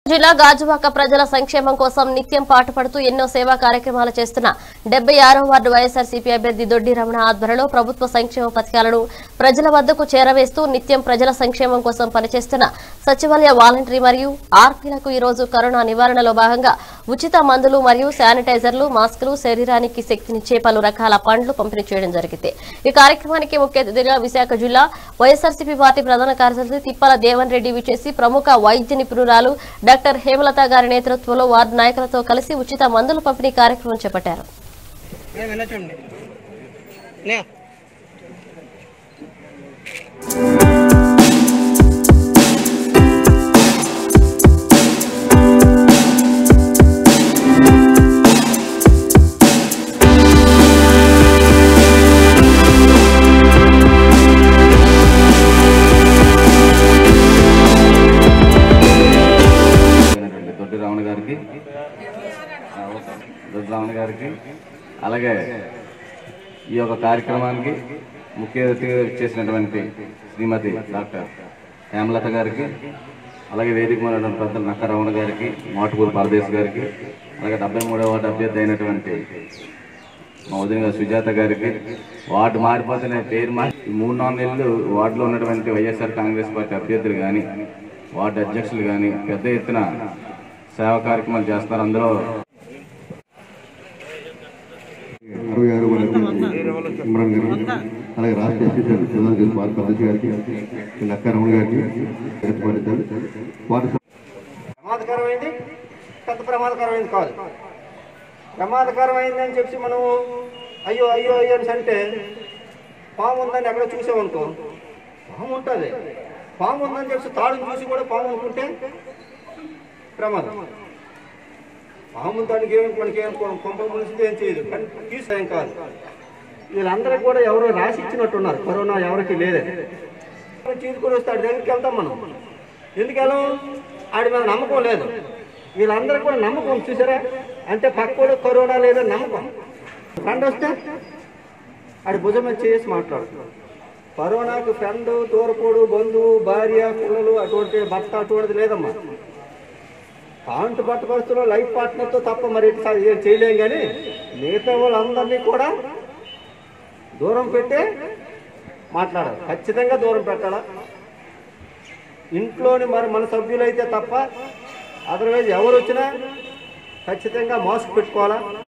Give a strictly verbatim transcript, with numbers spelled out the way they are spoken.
జిల్లా గాజువాక ప్రజల సంక్షేమం కోసం నిత్యం పాటుపడుతూ ఎన్నో సేవా కార్యక్రమాలు చేస్తున్న డెబ్బై ఆరో వార్డు వైఎస్ఆర్సీపీ అభ్యర్థి దొడ్డి రమణ ఆధ్వర్యంలో ప్రభుత్వ సంక్షేమ పథకాలను ప్రజల వద్దకు చేరవేస్తూ నిత్యం ప్రజల సంక్షేమం కోసం పనిచేస్తున్న సచివాలయ వాలంటీర్ మరియు ఆర్పీలకు ఈ రోజు కరోనా నివారణలో భాగంగా ఉచిత మందులు మరియు శానిటైజర్లు మాస్కులు శరీరానికి శక్తినిచ్చే పలు రకాల పండ్లు పంపిణీ చేయడం జరిగింది। ఈ కార్యక్రమానికి ముఖ్య అతిథిగా విశాఖ జిల్లా వైఎస్ఆర్సీపీ పార్టీ ప్రధాన కార్యదర్శి తిప్పల దేవన్ రెడ్డి విచేసి ప్రముఖ వైద్య నిపుణురాలు డాక్టర్ హేమలత గారి నేతృత్వంలో వార్డు నాయకులతో కలిసి ఉచిత మందుల పంపిణీ కార్యక్రమం చేపట్టారు। రమణ గారికి అలాగే ఈ యొక్క కార్యక్రమానికి ముఖ్య అతిథిగా చేసినటువంటి శ్రీమతి డాక్టర్ హేమలత గారికి అలాగే వేదిక మీద పెద్దలు నక్క రమణ గారికి మాటుపూరు పరదేశ్ గారికి అలాగే డెబ్బై మూడవ వార్డు అభ్యర్థి అయినటువంటి మా వదిన సుజాత గారికి వార్డు మారిపోతున్న పేరు మార్చి మూడు నాలుగు నెలలు వార్డులో ఉన్నటువంటి వైఎస్ఆర్ కాంగ్రెస్ పార్టీ అభ్యర్థులు కానీ వార్డు అధ్యక్షులు కానీ పెద్ద ఎత్తున సేవా కార్యక్రమాలు చేస్తున్నారు। అందులో అరవై ఆరు ఇమ్రాన్ గారు అలాగే రాష్ట్ర అసిస్టెంట్ సుధాకర్ వారి పద్ధతి గారికి నక్క రమణ గారికి ప్రమాదకరమైంది పెద్ద ప్రమాదకరమైంది కాదు। ప్రమాదకరమైంది అని చెప్పి మనం అయ్యో అయ్యో అయ్యో అని అంటే పాము ఉందని ఎక్కడ చూసామనుకో పాము ఉంటుంది, పాము ఉందని చెప్పి తాడుని చూసి కూడా పాము అనుకుంటే ప్రమాదం। పాము దానికి ఏమి మనకి ఏం కొంప మునిసింది ఏం చేయదు, కానీ తీసేం కాదు। వీళ్ళందరూ కూడా ఎవరో రాసి ఇచ్చినట్టున్నారు కరోనా ఎవరికి లేదని చీదుకొని వస్తే ఆడి దగ్గరికి వెళ్తాం మనం, ఎందుకు వెళ్ళం? ఆడి మీద నమ్మకం లేదు। వీళ్ళందరూ కూడా నమ్మకం చూసారా అంటే పక్కోడు కరోనా లేదని నమ్మకం, ఫ్రెండ్ వస్తే ఆడి భుజం మీద చేసి మాట్లాడుతున్నాడు। కరోనాకు ఫ్రెండ్ తోరపోడు బంధువు భార్య పిల్లలు అటువంటి భర్త అటువంటిది లేదమ్మా। కాంటు పట్ట పరిస్థితుల్లో లైఫ్ పార్ట్నర్తో తప్ప మరి ఏం చేయలేం, కానీ మిగతా వాళ్ళందరినీ కూడా దూరం పెట్టే మాట్లాడాలి, ఖచ్చితంగా దూరం పెట్టాలా। ఇంట్లోని మరి మన సభ్యులైతే తప్ప అదర్వైజ్ ఎవరు వచ్చినా ఖచ్చితంగా మాస్క్ పెట్టుకోవాలా।